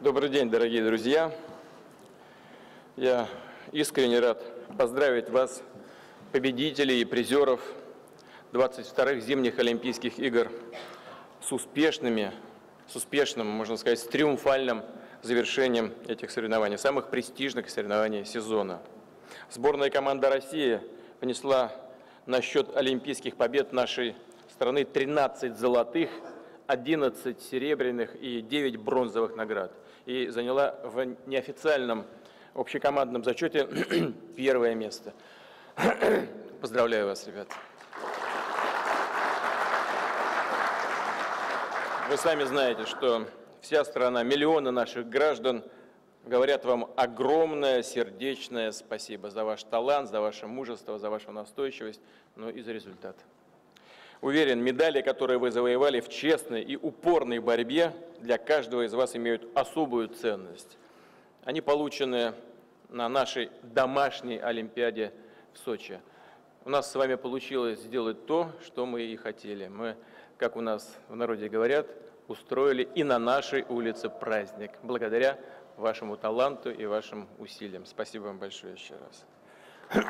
Добрый день, дорогие друзья! Я искренне рад поздравить вас, победителей и призеров 22-х зимних Олимпийских игр, с успешным, можно сказать, с триумфальным завершением этих соревнований, самых престижных соревнований сезона. Сборная команда России внесла на счет олимпийских побед нашей страны 13 золотых, 11 серебряных и 9 бронзовых наград. И заняла в неофициальном общекомандном зачете первое место. Поздравляю вас, ребята. Вы сами знаете, что вся страна, миллионы наших граждан говорят вам огромное сердечное спасибо за ваш талант, за ваше мужество, за вашу настойчивость, но и за результат. Уверен, медали, которые вы завоевали в честной и упорной борьбе, для каждого из вас имеют особую ценность. Они получены на нашей домашней Олимпиаде в Сочи. У нас с вами получилось сделать то, что мы и хотели. Мы, как у нас в народе говорят, устроили и на нашей улице праздник, благодаря вашему таланту и вашим усилиям. Спасибо вам большое еще раз.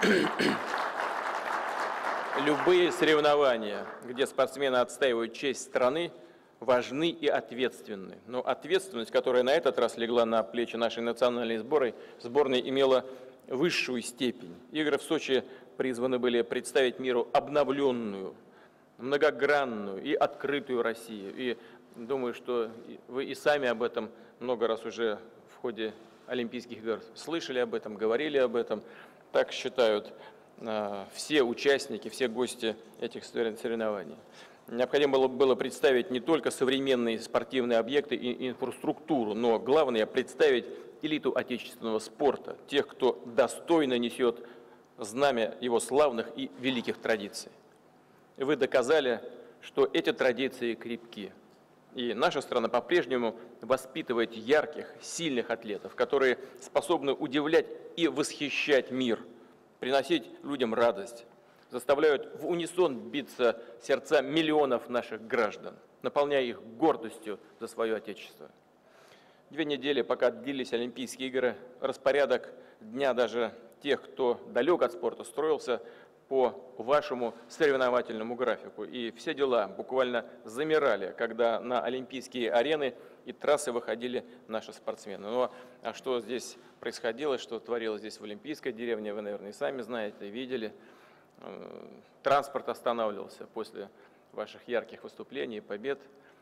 Любые соревнования, где спортсмены отстаивают честь страны, важны и ответственны. Но ответственность, которая на этот раз легла на плечи нашей национальной сборной, имела высшую степень. Игры в Сочи призваны были представить миру обновленную, многогранную и открытую Россию. И думаю, что вы и сами об этом много раз уже в ходе Олимпийских игр слышали об этом, говорили об этом. Так считают все участники, все гости этих соревнований. Необходимо было представить не только современные спортивные объекты и инфраструктуру, но главное представить элиту отечественного спорта, тех, кто достойно несет знамя его славных и великих традиций. И вы доказали, что эти традиции крепки. И наша страна по-прежнему воспитывает ярких, сильных атлетов, которые способны удивлять и восхищать мир, приносить людям радость, заставляют в унисон биться сердца миллионов наших граждан, наполняя их гордостью за свое Отечество. 2 недели, пока длились Олимпийские игры, распорядок дня даже тех, кто далек от спорта, строился по вашему соревновательному графику. И все дела буквально замирали, когда на олимпийские арены и трассы выходили наши спортсмены. Ну а что здесь происходило, что творилось здесь в Олимпийской деревне, вы, наверное, и сами знаете, видели. Транспорт останавливался после ваших ярких выступлений, побед.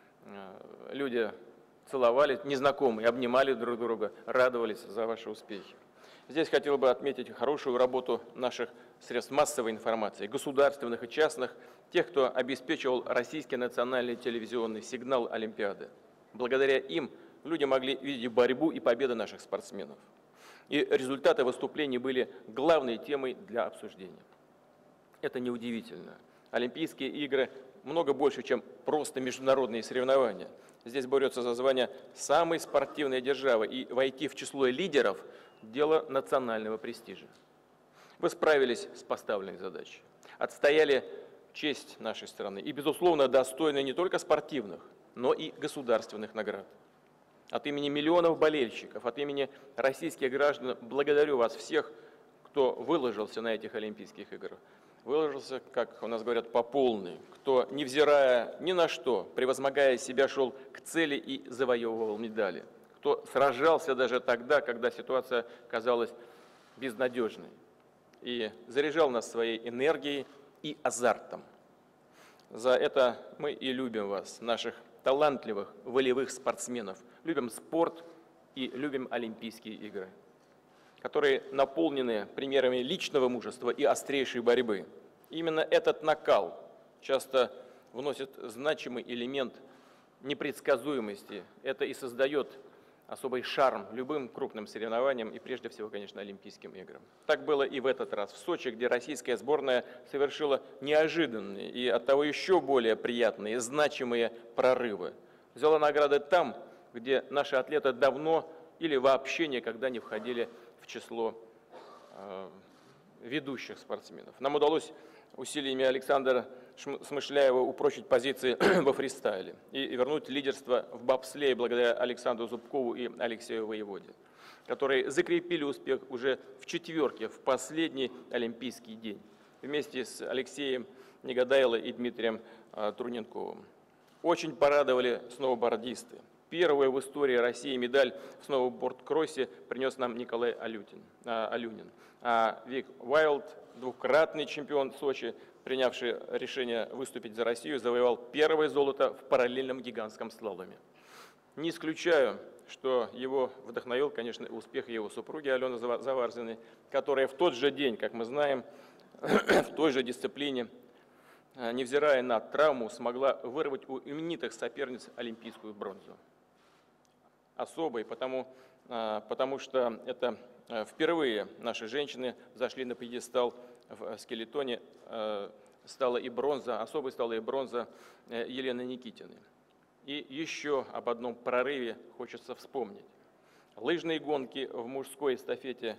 Люди целовали, незнакомые, обнимали друг друга, радовались за ваши успехи. Здесь хотел бы отметить хорошую работу наших средств массовой информации, государственных и частных, тех, кто обеспечивал российский национальный телевизионный сигнал Олимпиады. Благодаря им люди могли видеть борьбу и победы наших спортсменов. И результаты выступлений были главной темой для обсуждения. Это неудивительно. Олимпийские игры много больше, чем просто международные соревнования. Здесь борются за звание самой спортивной державы, и войти в число лидеров – дело национального престижа. Вы справились с поставленной задачей, отстояли честь нашей страны и, безусловно, достойны не только спортивных, но и государственных наград. От имени миллионов болельщиков, от имени российских граждан благодарю вас всех, кто выложился на этих Олимпийских играх. Выложился, как у нас говорят, по полной, кто, невзирая ни на что, превозмогая себя, шел к цели и завоевывал медали, кто сражался даже тогда, когда ситуация казалась безнадежной, и заряжал нас своей энергией и азартом. За это мы и любим вас, наших талантливых, волевых спортсменов, любим спорт и любим Олимпийские игры, которые наполнены примерами личного мужества и острейшей борьбы. Именно этот накал часто вносит значимый элемент непредсказуемости. Это и создает особый шарм любым крупным соревнованиям и прежде всего, конечно, Олимпийским играм. Так было и в этот раз в Сочи, где российская сборная совершила неожиданные и оттого еще более приятные, значимые прорывы. Взяла награды там, где наши атлеты давно или вообще никогда не входили в число ведущих спортсменов. Нам удалось усилиями Александра Смышляева упрочить позиции во фристайле и вернуть лидерство в бобслее благодаря Александру Зубкову и Алексею Воеводе, которые закрепили успех уже в четверке в последний Олимпийский день вместе с Алексеем Негодайло и Дмитрием Труненковым. Очень порадовали сноубордисты. Первую в истории России медаль в сноуборд-кроссе принес нам Николай Алюнин. А Вик Уайлд, двукратный чемпион Сочи, принявший решение выступить за Россию, завоевал первое золото в параллельном гигантском слаломе. Не исключаю, что его вдохновил, конечно, успех его супруги Алены Заварзиной, которая в тот же день, как мы знаем, в той же дисциплине, невзирая на травму, смогла вырвать у именитых соперниц олимпийскую бронзу. Особой, потому что это впервые наши женщины зашли на пьедестал в скелетоне, стала и бронза, особой стала и бронза Елены Никитиной. И еще об одном прорыве хочется вспомнить. Лыжные гонки в мужской эстафете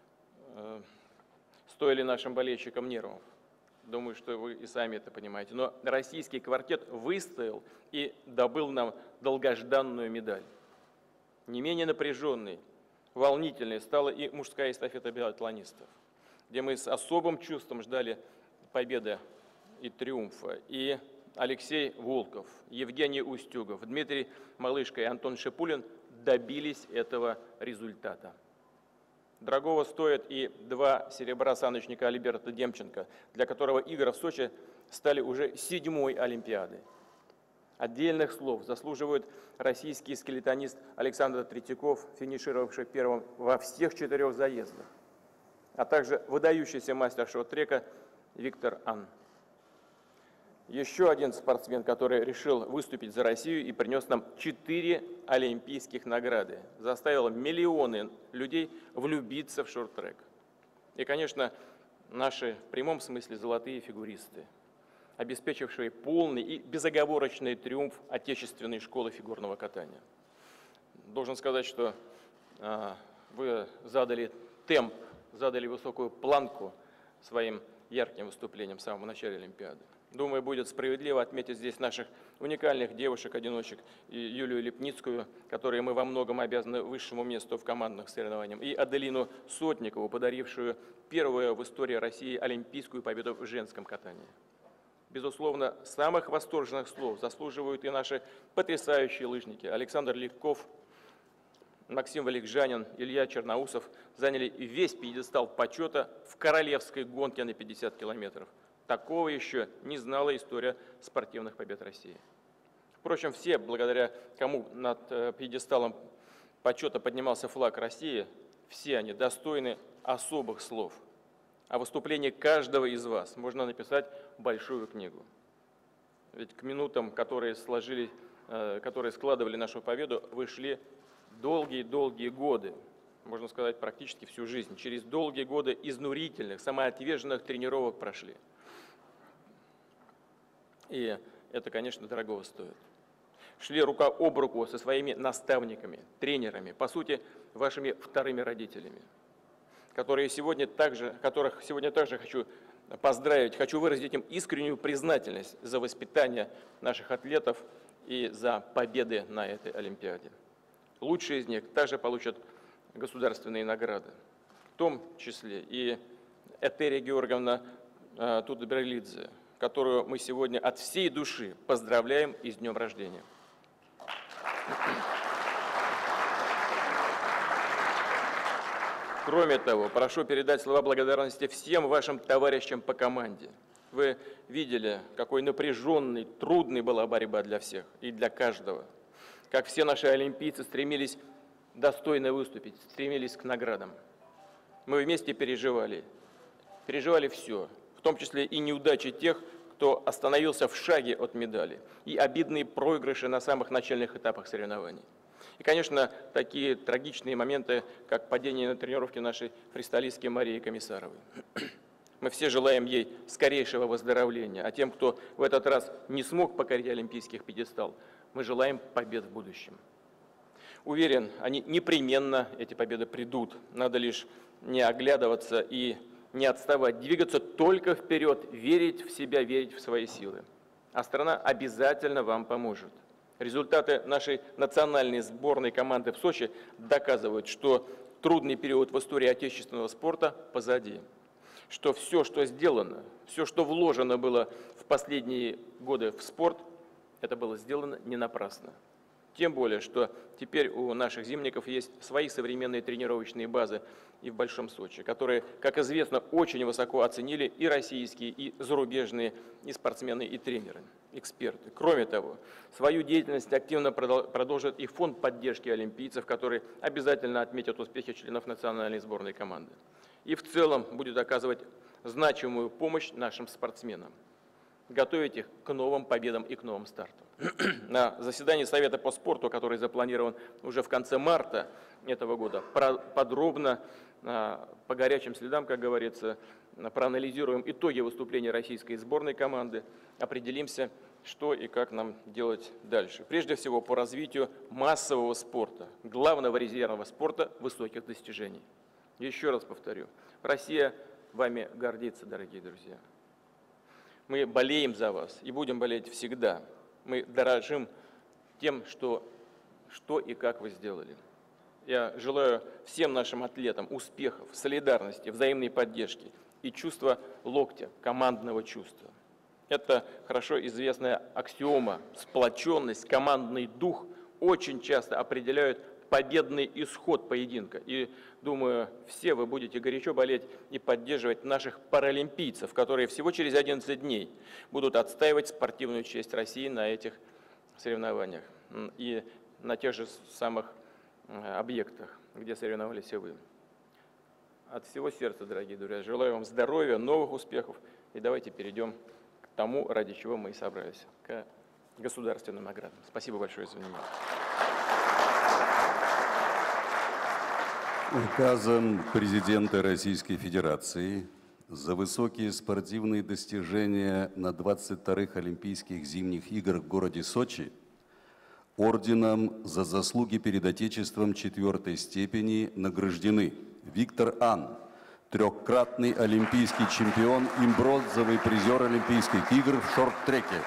стоили нашим болельщикам нервов. Думаю, что вы и сами это понимаете. Но российский квартет выстоял и добыл нам долгожданную медаль. Не менее напряженной, волнительной стала и мужская эстафета биатлонистов, где мы с особым чувством ждали победы и триумфа. И Алексей Волков, Евгений Устюгов, Дмитрий Малышко и Антон Шипулин добились этого результата. Дорогого стоят и 2 серебра саночника Альберта Демченко, для которого игры в Сочи стали уже 7-й Олимпиадой. Отдельных слов заслуживает российский скелетонист Александр Третьяков, финишировавший первым во всех 4 заездах, а также выдающийся мастер шорт-трека Виктор Ан. Еще один спортсмен, который решил выступить за Россию и принес нам 4 олимпийских награды, заставил миллионы людей влюбиться в шорт-трек. И, конечно, наши в прямом смысле золотые фигуристы, обеспечившие полный и безоговорочный триумф отечественной школы фигурного катания. Должен сказать, что вы задали темп, задали высокую планку своим ярким выступлением в самом начале Олимпиады. Думаю, будет справедливо отметить здесь наших уникальных девушек-одиночек, и Юлию Лепницкую, которой мы во многом обязаны высшему месту в командных соревнованиях, и Аделину Сотникову, подарившую первую в истории России олимпийскую победу в женском катании. Безусловно, самых восторженных слов заслуживают и наши потрясающие лыжники. Александр Легков, Максим Валикжанин, Илья Черноусов заняли весь пьедестал почета в королевской гонке на 50 километров. Такого еще не знала история спортивных побед России. Впрочем, все, благодаря кому над пьедесталом почета поднимался флаг России, все они достойны особых слов. О выступлении каждого из вас можно написать большую книгу. Ведь к минутам, которые складывали нашу победу, вышли долгие-долгие годы, можно сказать, практически всю жизнь. Через долгие годы изнурительных, самоотверженных тренировок прошли. И это, конечно, дорогого стоит. Шли рука об руку со своими наставниками, тренерами, по сути, вашими вторыми родителями, которых сегодня также хочу поздравить, хочу выразить им искреннюю признательность за воспитание наших атлетов и за победы на этой Олимпиаде. Лучшие из них также получат государственные награды, в том числе и Этерия Георгиевна Тутберлидзе, которую мы сегодня от всей души поздравляем и с днем рождения. Кроме того, прошу передать слова благодарности всем вашим товарищам по команде. Вы видели, какой напряженной, трудной была борьба для всех и для каждого. Как все наши олимпийцы стремились достойно выступить, стремились к наградам. Мы вместе переживали все, в том числе и неудачи тех, кто остановился в шаге от медали, и обидные проигрыши на самых начальных этапах соревнований. И, конечно, такие трагичные моменты, как падение на тренировке нашей фристайлистки Марии Комиссаровой. Мы все желаем ей скорейшего выздоровления, а тем, кто в этот раз не смог покорить олимпийских пьедестал, мы желаем побед в будущем. Уверен, они непременно, эти победы, придут. Надо лишь не оглядываться и не отставать, двигаться только вперед, верить в себя, верить в свои силы. А страна обязательно вам поможет. Результаты нашей национальной сборной команды в Сочи доказывают, что трудный период в истории отечественного спорта позади. Что все, что сделано, все, что вложено было в последние годы в спорт, это было сделано не напрасно. Тем более, что теперь у наших зимников есть свои современные тренировочные базы и в Большом Сочи, которые, как известно, очень высоко оценили и российские, и зарубежные, и спортсмены, и тренеры, эксперты. Кроме того, свою деятельность активно продолжит и фонд поддержки олимпийцев, который обязательно отметит успехи членов национальной сборной команды. И в целом будет оказывать значимую помощь нашим спортсменам, готовить их к новым победам и к новым стартам. На заседании Совета по спорту, который запланирован уже в конце марта этого года, подробно, по горячим следам, как говорится, проанализируем итоги выступления российской сборной команды, определимся, что и как нам делать дальше. Прежде всего, по развитию массового спорта, главного резервного спорта высоких достижений. Еще раз повторю, Россия вами гордится, дорогие друзья. Мы болеем за вас и будем болеть всегда. Мы дорожим тем, что и как вы сделали. Я желаю всем нашим атлетам успехов, солидарности, взаимной поддержки и чувства локтя, командного чувства. Это хорошо известная аксиома. Сплоченность, командный дух очень часто определяют победный исход поединка. И, думаю, все вы будете горячо болеть и поддерживать наших паралимпийцев, которые всего через 11 дней будут отстаивать спортивную честь России на этих соревнованиях и на тех же самых объектах, где соревновались и вы. От всего сердца, дорогие друзья, желаю вам здоровья, новых успехов. И давайте перейдем к тому, ради чего мы и собрались, к государственным наградам. Спасибо большое за внимание. Указом президента Российской Федерации за высокие спортивные достижения на 22-х Олимпийских зимних играх в городе Сочи орденом за заслуги перед Отечеством 4-й степени награждены Виктор Ан, трехкратный олимпийский чемпион и бронзовый призер Олимпийских игр в шорт-треке.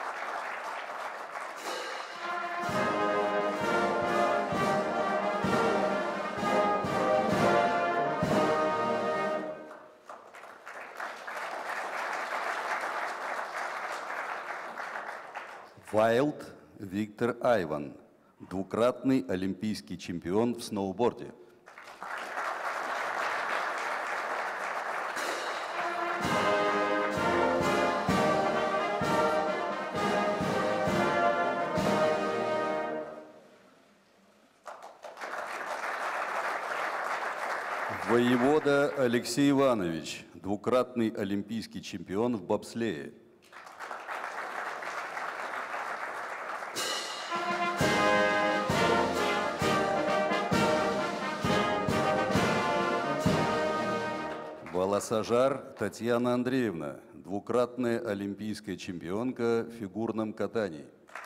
Вайлд Виктор Айван, двукратный олимпийский чемпион в сноуборде. Воевода Алексей Иванович, двукратный олимпийский чемпион в бобслее. Волосожар Татьяна Андреевна, двукратная олимпийская чемпионка в фигурном катании.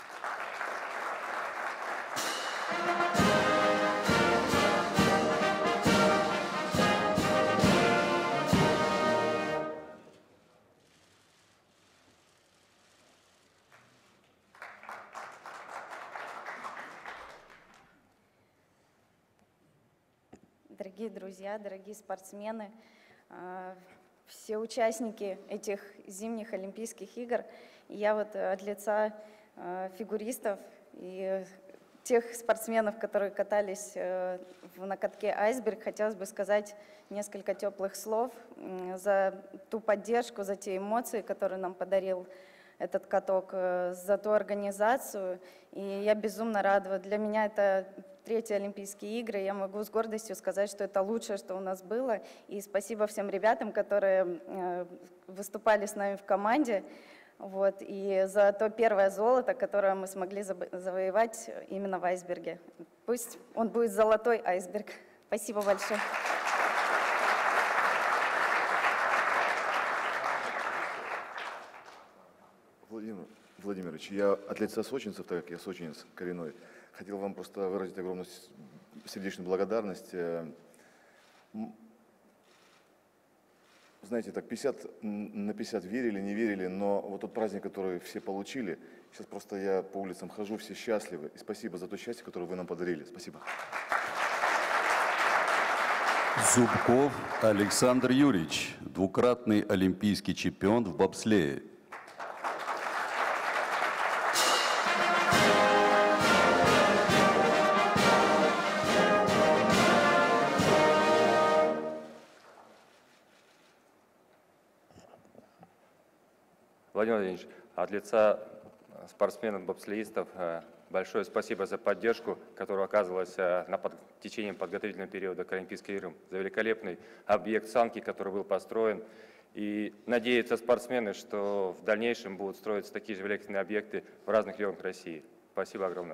Дорогие друзья, дорогие спортсмены, все участники этих зимних Олимпийских игр, я вот от лица фигуристов и тех спортсменов, которые катались на катке «Айсберг», хотелось бы сказать несколько теплых слов за ту поддержку, за те эмоции, которые нам подарил этот каток, за ту организацию. И я безумно рада. Для меня это 3-е Олимпийские игры. Я могу с гордостью сказать, что это лучшее, что у нас было. И спасибо всем ребятам, которые выступали с нами в команде. Вот, и за то первое золото, которое мы смогли завоевать именно в «Айсберге». Пусть он будет золотой «Айсберг». Спасибо большое. Владимир Владимирович, я от лица сочинцев, так как я сочинец коренной, хотел вам просто выразить огромную сердечную благодарность. знаете, так 50 на 50 верили, не верили, но вот тот праздник, который все получили, сейчас просто я по улицам хожу, все счастливы. И спасибо за то счастье, которое вы нам подарили. Спасибо. Зубков Александр Юрьевич, двукратный олимпийский чемпион в бобслее. Владимир Владимирович, от лица спортсменов-бобслеистов большое спасибо за поддержку, которая оказывалась в течение подготовительного периода к Олимпийским играм, за великолепный объект санки, который был построен. И надеются спортсмены, что в дальнейшем будут строиться такие же великолепные объекты в разных регионах России. Спасибо огромное.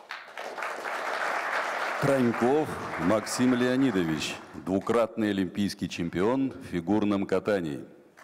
Траньков Максим Леонидович, двукратный олимпийский чемпион в фигурном катании.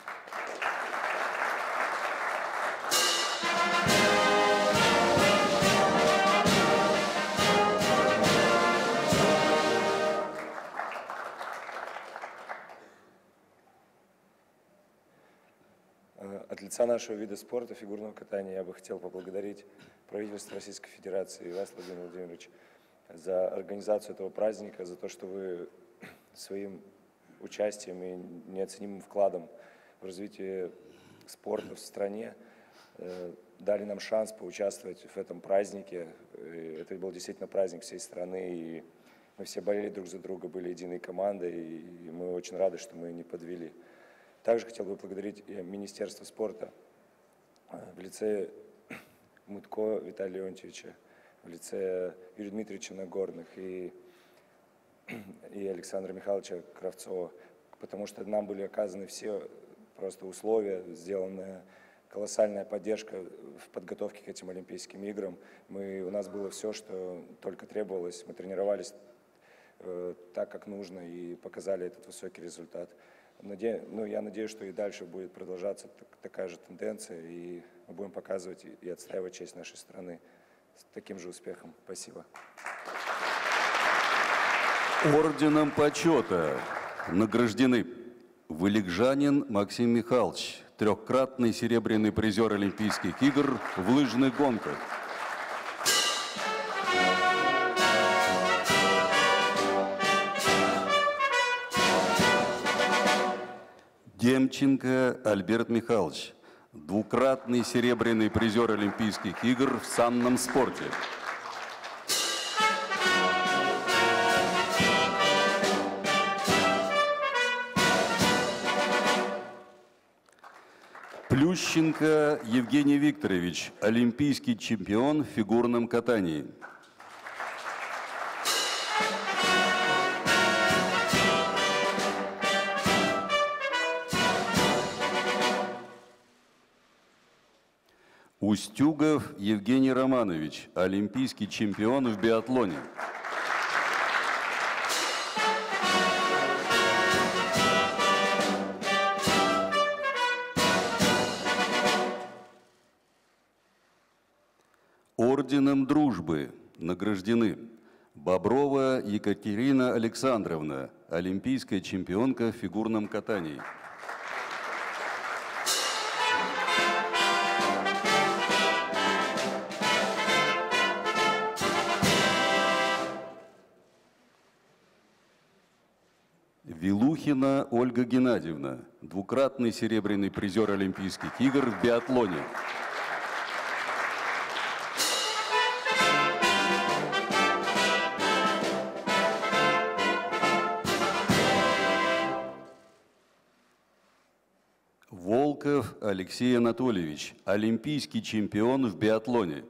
От лица нашего вида спорта, фигурного катания, я бы хотел поблагодарить правительство Российской Федерации и вас, Владимир Владимирович, за организацию этого праздника, за то, что вы своим участием и неоценимым вкладом в развитие спорта в стране дали нам шанс поучаствовать в этом празднике. Это был действительно праздник всей страны, и мы все болели друг за друга, были единой командой, и мы очень рады, что мы не подвели. Также хотел бы поблагодарить Министерство спорта в лице Мутко Виталия Леонтьевича, в лице Юрия Дмитриевича Нагорных и Александра Михайловича Кравцова, потому что нам были оказаны все просто условия, сделана колоссальная поддержка в подготовке к этим Олимпийским играм. У нас было все, что только требовалось. Мы тренировались так, как нужно, и показали этот высокий результат. Я надеюсь, что и дальше будет продолжаться такая же тенденция, и мы будем показывать и отстаивать честь нашей страны с таким же успехом. Спасибо. Орденом почета награждены Вылегжанин Максим Михайлович, трехкратный серебряный призер Олимпийских игр в лыжных гонках. Демченко Альберт Михайлович, двукратный серебряный призер Олимпийских игр в санном спорте. Плющенко Евгений Викторович, олимпийский чемпион в фигурном катании. Устюгов Евгений Романович, олимпийский чемпион в биатлоне. Орденом Дружбы награждены Боброва Екатерина Александровна, олимпийская чемпионка в фигурном катании. Вилухина Ольга Геннадьевна, двукратный серебряный призер Олимпийских игр в биатлоне. Волков Алексей Анатольевич, олимпийский чемпион в биатлоне.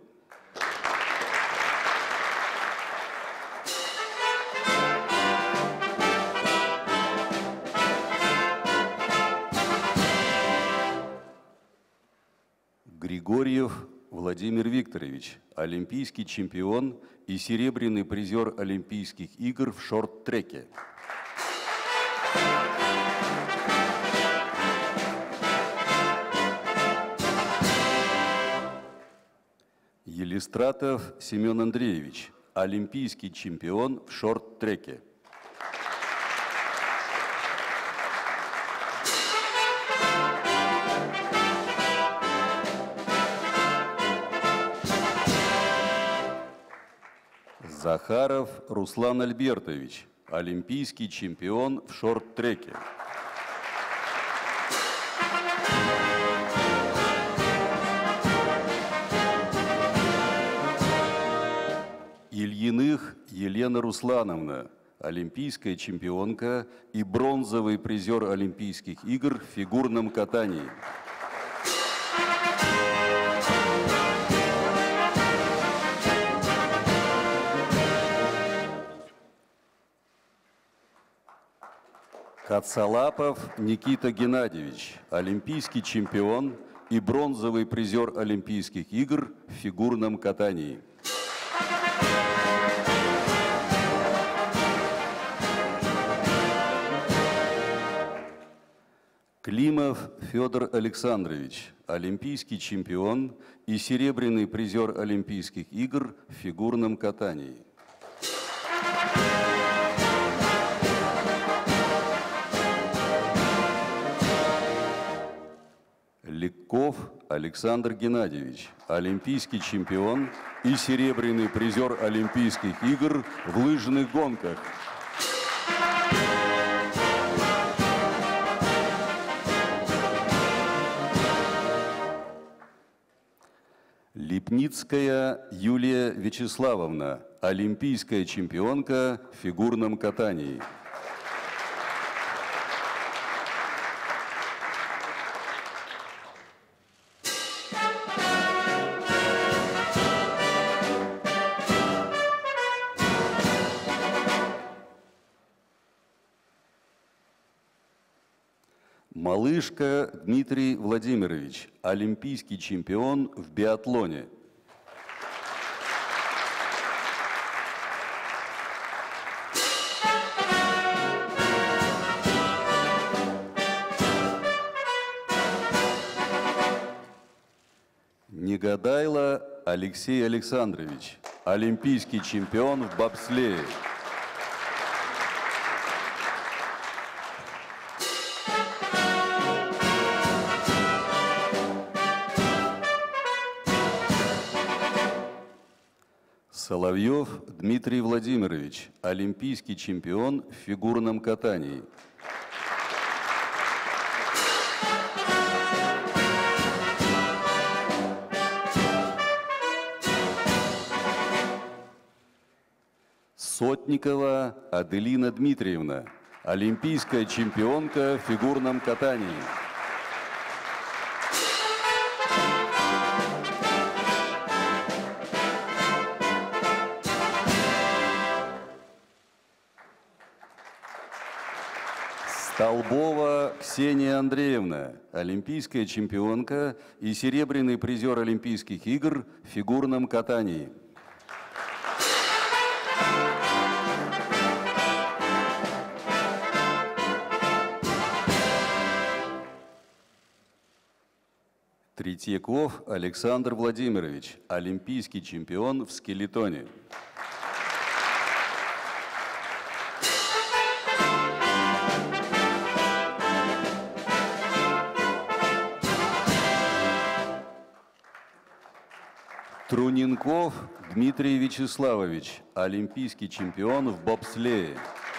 Григорьев Владимир Викторович, олимпийский чемпион и серебряный призер Олимпийских игр в шорт-треке. Елистратов Семен Андреевич, олимпийский чемпион в шорт-треке. Захаров Руслан Альбертович, олимпийский чемпион в шорт-треке. Ильиных Елена Руслановна, олимпийская чемпионка и бронзовый призер Олимпийских игр в фигурном катании. Кацалапов Никита Геннадьевич, олимпийский чемпион и бронзовый призер Олимпийских игр в фигурном катании. Климов Федор Александрович, олимпийский чемпион и серебряный призер Олимпийских игр в фигурном катании. Ликков Александр Геннадьевич, олимпийский чемпион и серебряный призер Олимпийских игр в лыжных гонках. Липницкая Юлия Вячеславовна, олимпийская чемпионка в фигурном катании. Малышка Дмитрий Владимирович, олимпийский чемпион в биатлоне. Негодайло Алексей Александрович, олимпийский чемпион в бобслее. Соловьев Дмитрий Владимирович, олимпийский чемпион в фигурном катании. Сотникова Аделина Дмитриевна, олимпийская чемпионка в фигурном катании. Столбова Ксения Андреевна, олимпийская чемпионка и серебряный призер Олимпийских игр в фигурном катании. Третьяков Александр Владимирович, олимпийский чемпион в скелетоне. Труненков Дмитрий Вячеславович, олимпийский чемпион в бобслее.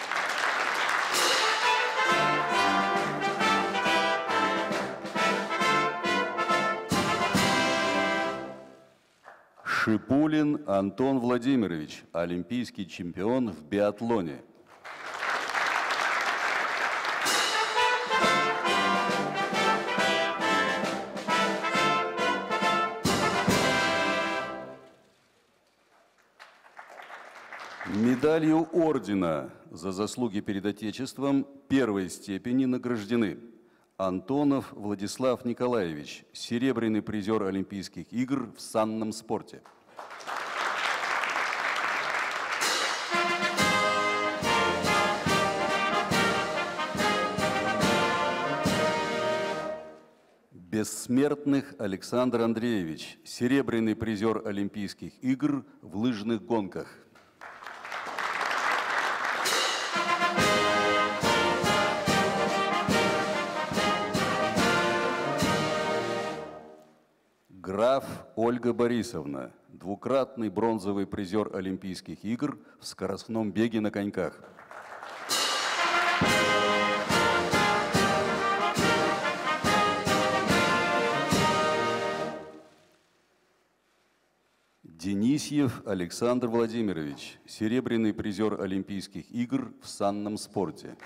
Шипулин Антон Владимирович, олимпийский чемпион в биатлоне. Медалью ордена за заслуги перед Отечеством первой степени награждены Антонов Владислав Николаевич, серебряный призер Олимпийских игр в санном спорте. Бессмертных Александр Андреевич, серебряный призер Олимпийских игр в лыжных гонках. Граф Ольга Борисовна, двукратный бронзовый призер Олимпийских игр в скоростном беге на коньках. Денисьев Александр Владимирович, серебряный призер Олимпийских игр в санном спорте.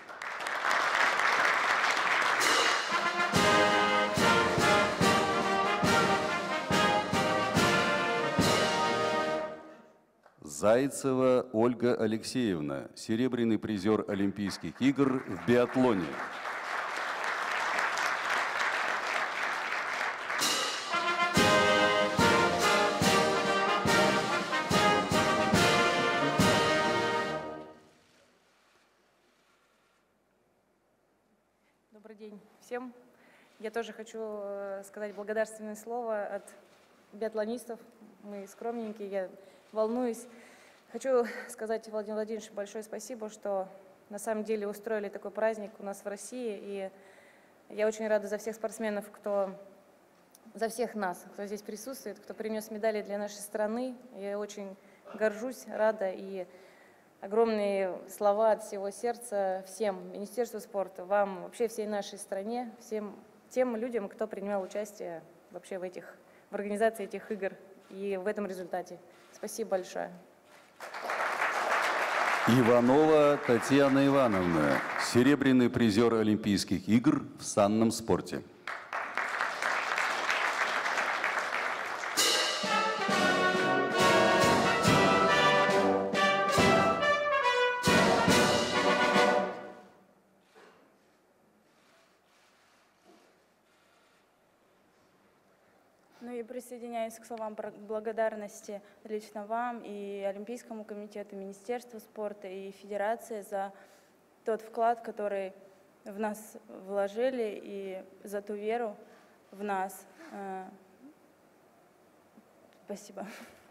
Зайцева Ольга Алексеевна, серебряный призер Олимпийских игр в биатлоне. Добрый день всем. Я тоже хочу сказать благодарственное слово от биатлонистов. Мы скромненькие, я волнуюсь. Хочу сказать Владимиру Владимировичу большое спасибо, что на самом деле устроили такой праздник у нас в России. И я очень рада за всех спортсменов, за всех нас, кто здесь присутствует, кто принес медали для нашей страны. Я очень горжусь, рада, и огромные слова от всего сердца всем, Министерству спорта, вам, вообще всей нашей стране, всем тем людям, кто принимал участие вообще в организации этих игр и в этом результате. Спасибо большое. Иванова Татьяна Ивановна, серебряный призер Олимпийских игр в санном спорте. Ну и присоединяюсь к словам благодарности лично вам и Олимпийскому комитету, Министерству спорта и Федерации за тот вклад, который в нас вложили, и за ту веру в нас. Спасибо.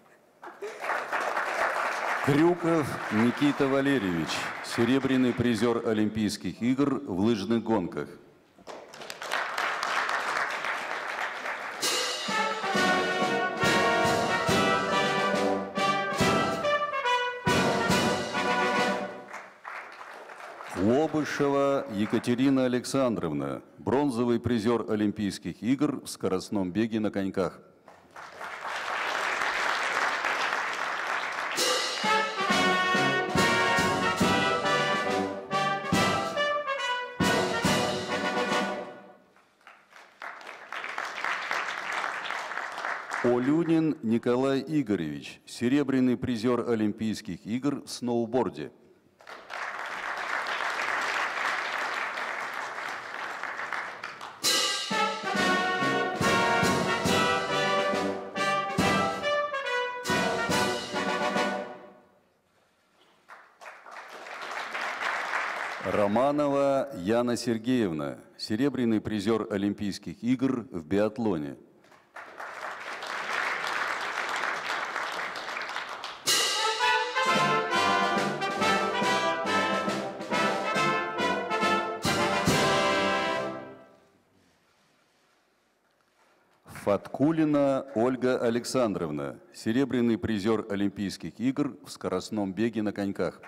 Крюков Никита Валерьевич, серебряный призер Олимпийских игр в лыжных гонках. Лобышева Екатерина Александровна, бронзовый призер Олимпийских игр в скоростном беге на коньках. Олюнин Николай Игоревич, серебряный призер Олимпийских игр в сноуборде. Романова Яна Сергеевна, серебряный призер Олимпийских игр в биатлоне. Фаткулина Ольга Александровна, серебряный призер Олимпийских игр в скоростном беге на коньках.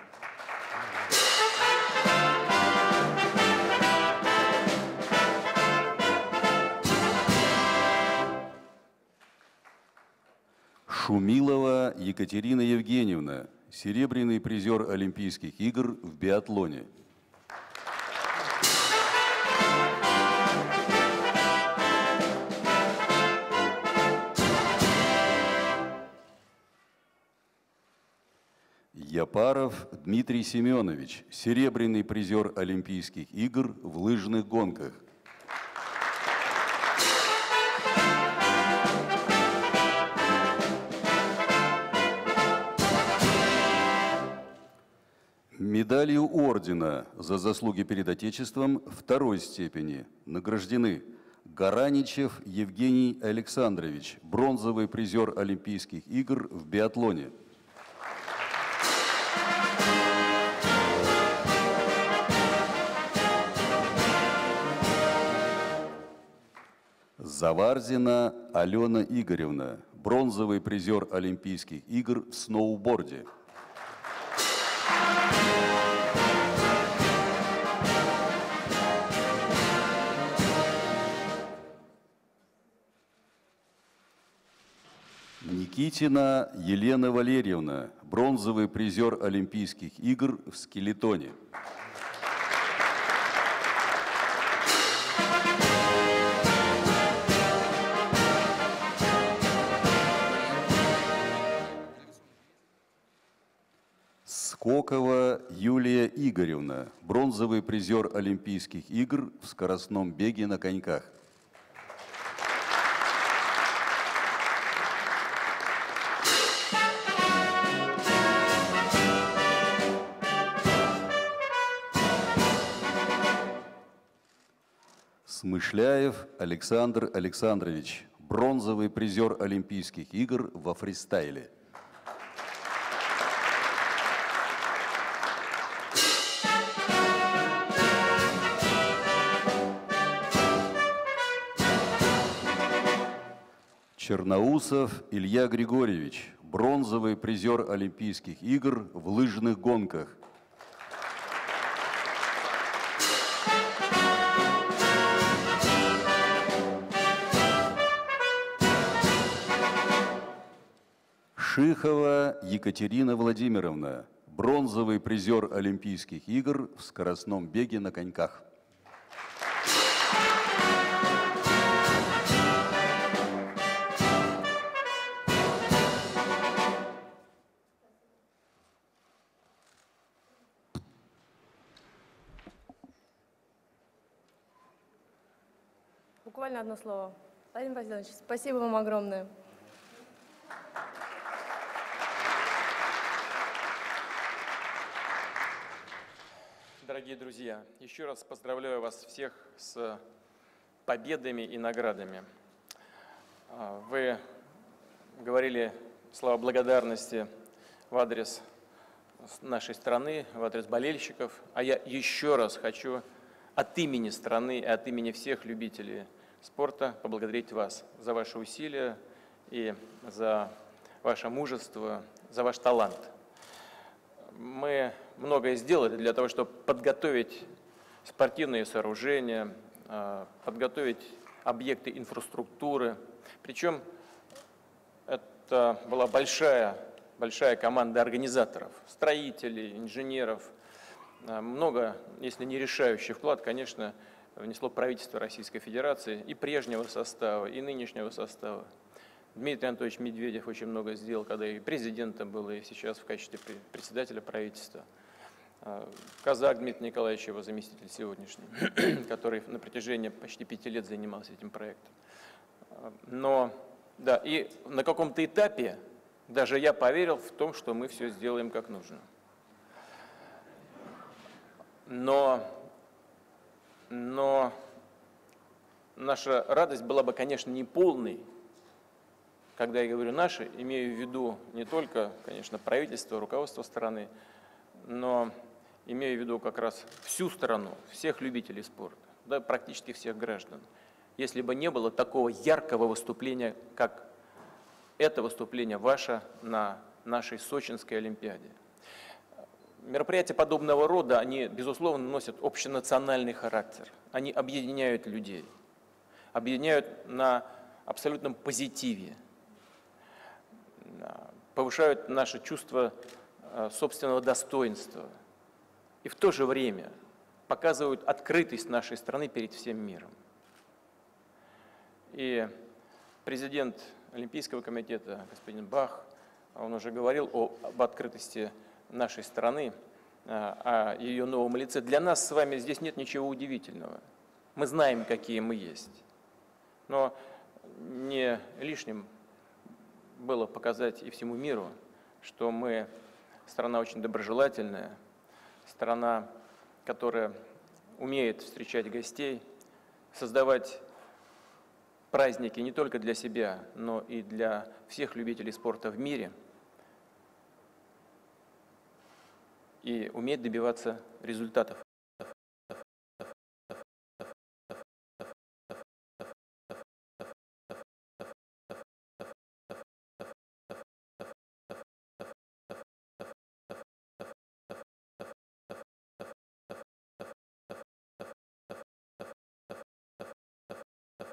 Шумилова Екатерина Евгеньевна, серебряный призер Олимпийских игр в биатлоне. Япаров Дмитрий Семенович, серебряный призер Олимпийских игр в лыжных гонках. Медалью ордена за заслуги перед Отечеством второй степени награждены Гараничев Евгений Александрович, бронзовый призер Олимпийских игр в биатлоне. Заварзина Алена Игоревна, бронзовый призер Олимпийских игр в сноуборде. Никитина Елена Валерьевна, бронзовый призер Олимпийских игр в скелетоне. Скокова Юлия Игоревна, бронзовый призер Олимпийских игр в скоростном беге на коньках. Смышляев Александр Александрович, бронзовый призер Олимпийских игр во фристайле. Черноусов Илья Григорьевич, бронзовый призер Олимпийских игр в лыжных гонках. Шихова Екатерина Владимировна, бронзовый призер Олимпийских игр в скоростном беге на коньках. Буквально одно слово. Владимир Владимирович, спасибо вам огромное. Дорогие друзья, еще раз поздравляю вас всех с победами и наградами. Вы говорили слова благодарности в адрес нашей страны, в адрес болельщиков, а я еще раз хочу от имени страны и от имени всех любителей спорта поблагодарить вас за ваши усилия и за ваше мужество, за ваш талант. Мы многое сделали для того, чтобы подготовить спортивные сооружения, подготовить объекты инфраструктуры. Причем это была большая команда организаторов, строителей, инженеров. Много, если не решающий вклад, конечно, внесло правительство Российской Федерации и прежнего состава, и нынешнего состава. Дмитрий Анатольевич Медведев очень много сделал, когда и президентом был, и сейчас в качестве председателя правительства. Казак Дмитрий Николаевич, его заместитель сегодняшний, который на протяжении почти 5 лет занимался этим проектом. Но, да, и на каком-то этапе даже я поверил в том, что мы все сделаем как нужно. Но наша радость была бы, конечно, не полной. Когда я говорю «наши», имею в виду не только, конечно, правительство, руководство страны, но имею в виду как раз всю страну, всех любителей спорта, да, практически всех граждан. Если бы не было такого яркого выступления, как это выступление ваше на нашей Сочинской Олимпиаде. Мероприятия подобного рода, они, безусловно, носят общенациональный характер. Они объединяют людей, объединяют на абсолютном позитиве, повышают наше чувство собственного достоинства и в то же время показывают открытость нашей страны перед всем миром. И президент Олимпийского комитета, господин Бах, он уже говорил об открытости нашей страны, о ее новом лице. Для нас с вами здесь нет ничего удивительного. Мы знаем, какие мы есть. Но не лишним было показать и всему миру, что мы страна очень доброжелательная, страна, которая умеет встречать гостей, создавать праздники не только для себя, но и для всех любителей спорта в мире, и умеет добиваться результатов